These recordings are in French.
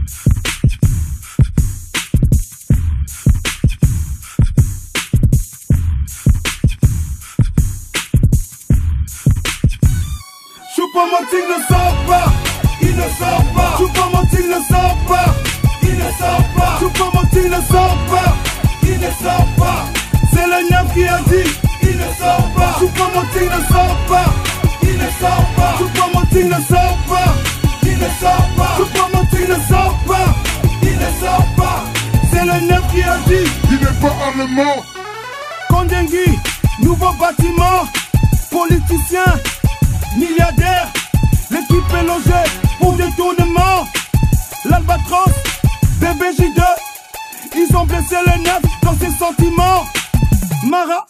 Choupo-Moting ne sort pas, il ne sort pas. Choupo-Moting ne sort pas, il ne sort pas. Choupo-Moting ne sort pas, il ne sort pas. C'est le neuf qui a dit, il ne sort pas. Choupo-Moting ne sort pas, il ne sort pas. Choupo-Moting ne sort pas, il ne sort pas. Choupo-Moting ne sort pas, il ne sort pas. C'est le neuf qui a dit, il n'est pas allemand. Kondengui, nouveau bâtiment, politicien, milliardaire, l'équipe est logée pour détournement. L'Albatros, BBJ2, ils ont blessé le neuf dans ses sentiments. Mara,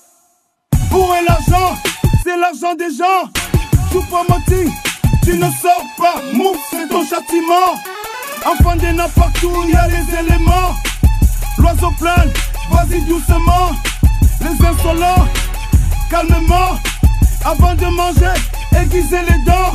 pour et l'argent, c'est l'argent des gens. Choupo-Moting, tu ne sors pas, mouf, c'est ton châtiment. Enfant des nains partout, il y a les éléments. L'oiseau plane, vas-y doucement. Les insolents, calmement. Avant de manger, aiguiser les dents.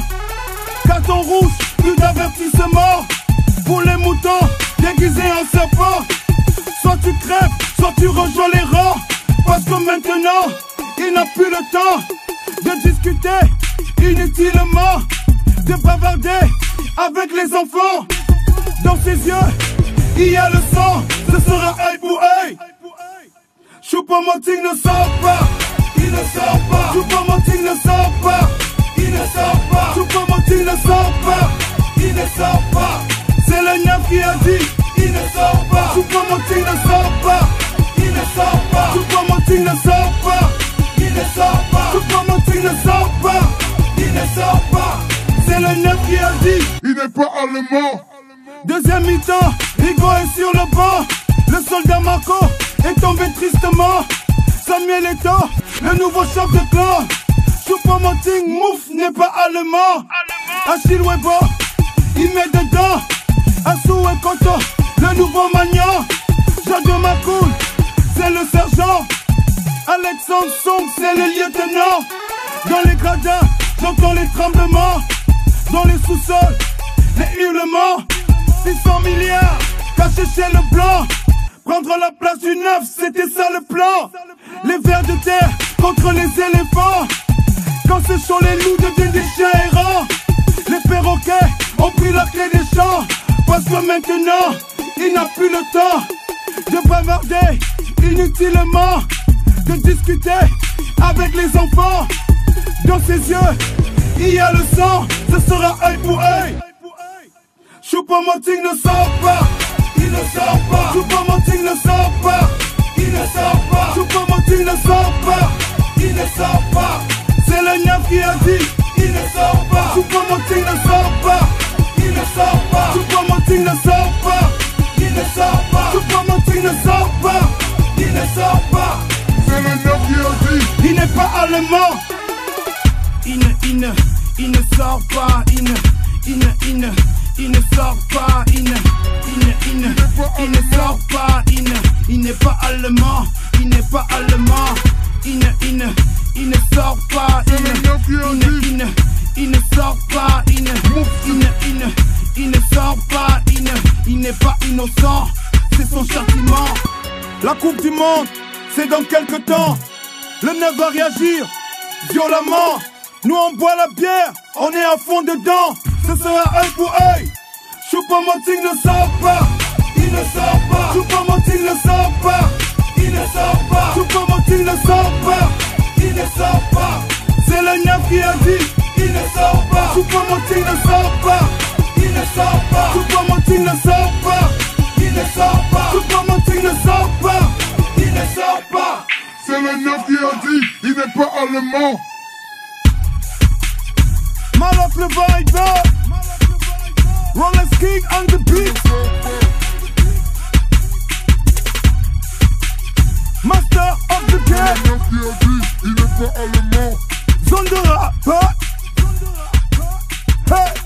Carton rouge, plus d'avertissement. Pour les moutons, déguisés en serpent. Soit tu crèves, soit tu rejoins les rangs. Parce que maintenant, il n'a plus le temps de discuter inutilement, de bavarder avec les enfants. Dans ses yeux, il y a le sang, ce sera œil pour œil. Choupo-Moting ne sort pas, il ne sort pas. Choupo-Moting ne sort pas, il ne sort pas. Choupo-Moting ne sort pas, il ne sort pas. C'est le neuf qui a dit, il ne sort pas. Choupo-Moting ne sort pas, il ne sort pas. Choupo-Moting ne sort pas, il ne sort pas. Choupo-Moting ne sort pas, il ne sort pas. C'est le neuf qui a dit, il n'est pas allemand. Deuxième mi-temps, Rigo est sur le banc. Le soldat Marco est tombé tristement. Samuel Eto'o, le nouveau chef de clan. Choupo-Moting, mouf, n'est pas allemand. Achille Webo, il met dedans. Assou et Koto, le nouveau Magnan. Jado Makoul, c'est le sergent. Alexandre Song, c'est le lieutenant. Dans les gradins, j'entends les tremblements. Dans les sous-sols, les hurlements. 600 milliards cachés chez le blanc. Prendre la place du neuf, c'était ça le plan. Les vers de terre contre les éléphants. Quand ce sont les loups deviennent des chiens errants. Les perroquets ont pris la clé des champs. Parce que maintenant, il n'a plus le temps de bavarder inutilement, de discuter avec les enfants. Dans ses yeux, il y a le sang, ce sera œil pour œil. Choupo-Moting ne sort pas, il ne sort pas. Choupo-Moting ne sort pas, il ne sort pas. Choupo-Moting ne sort pas, il ne sort pas. C'est le neuf qui a dit, il ne sort pas. Choupo-Moting ne sort pas, il ne sort pas. Choupo-Moting ne sort pas, il ne sort pas. Choupo-Moting ne sort pas, il ne sort pas. C'est le neuf qui a dit, il n'est pas allemand. Il ne sort pas, il ne sort pas, il ne sort pas, il n'est pas allemand, il n'est pas allemand, il ne sort pas, il ne sort pas, il ne sort pas, il n'est pas innocent, c'est son châtiment. La Coupe du Monde, c'est dans quelques temps, le neuf va réagir violemment. Nous on boit la bière, on est à fond dedans, ce sera œil pour œil. Choupo-Moting ne sort pas, il ne sort pas. Choupo-Moting ne sort pas, il ne sort pas. Choupo-Moting ne sort pas, il ne sort pas. C'est le neuf qui a dit, il ne sort pas. Choupo-Moting ne sort pas, il ne sort pas. Choupo-Moting ne sort pas, il ne sort pas. Choupo-Moting ne sort pas, il ne sort pas. c'est le neuf qui a dit, il n'est pas allemand. Malak le vibe, Rolex King on the beat. Master of the game. Le neuf qui a dit, il n'est pas allemand. Zone de rap. Hey.